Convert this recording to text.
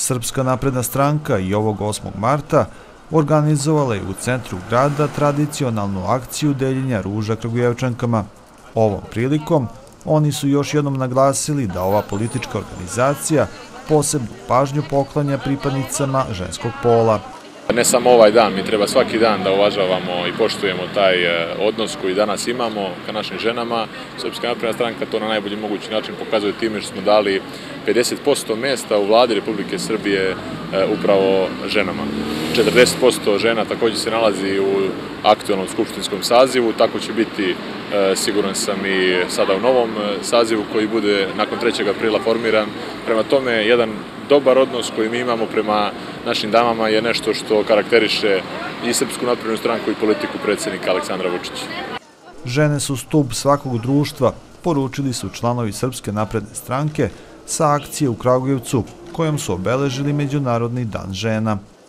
Srpska napredna stranka i ovog 8. marta organizovala je u centru grada tradicionalnu akciju deljenja ruža Kragujevčankama. Ovom prilikom oni su još jednom naglasili da ova politička organizacija posebnu pažnju poklanja pripadnicama ženskog pola. Ne samo ovaj dan, mi treba svaki dan da uvažavamo i poštujemo taj odnos koji danas imamo ka našim ženama. Srpska napredna stranka to na najbolji mogući način pokazuje time što smo dali 50% mjesta u vladi Republike Srbije upravo ženama. 40% žena također se nalazi u aktualnom skupštinskom sazivu, tako će biti, siguran sam, i sada u novom sazivu koji bude nakon 3. aprila formiran. Prema tome, jedan dobar odnos koji mi imamo prema našim damama je nešto što karakteriše i Srpsku naprednu stranku i politiku predsjednika Aleksandra Vučića. Žene su stub svakog društva, poručili su članovi Srpske napredne stranke sa akcije u Kragujevcu, kojom su obeležili Međunarodni dan žena.